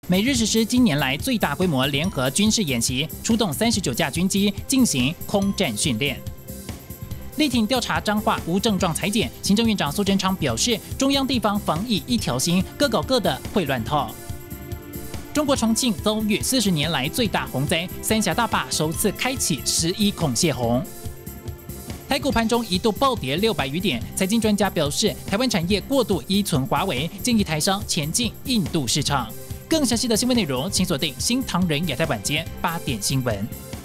美日实施今年来最大规模联合军事演习，出动39架军机进行空战训练。力挺调查彰化无症状裁剪，行政院长苏贞昌表示，中央地方防疫一条心，各搞各的会乱套。中国重庆遭遇40年来最大洪灾，三峡大坝首次开启11孔泄洪。台股盘中一度暴跌600余点，财经专家表示，台湾产业过度依存华为，建议台商前进印度市场。更详细的新闻内容，请锁定新唐人亚太晚间8点新闻。